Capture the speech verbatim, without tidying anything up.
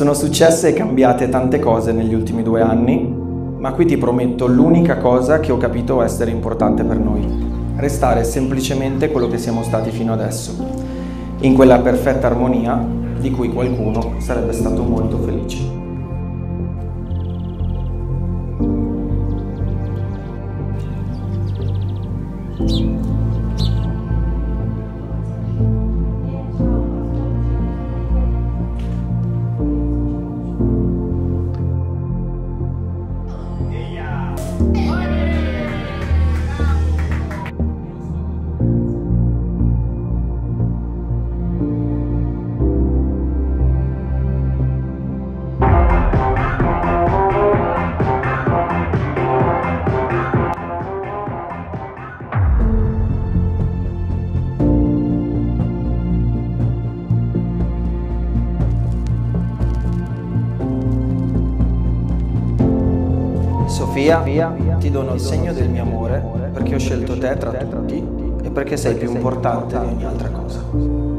Sono successe e cambiate tante cose negli ultimi due anni, ma qui ti prometto l'unica cosa che ho capito essere importante per noi: restare semplicemente quello che siamo stati fino adesso, in quella perfetta armonia di cui qualcuno sarebbe stato molto felice. Sofia, ti dono il segno del mio amore perché ho scelto te tra tutti e perché sei più importante di ogni altra cosa.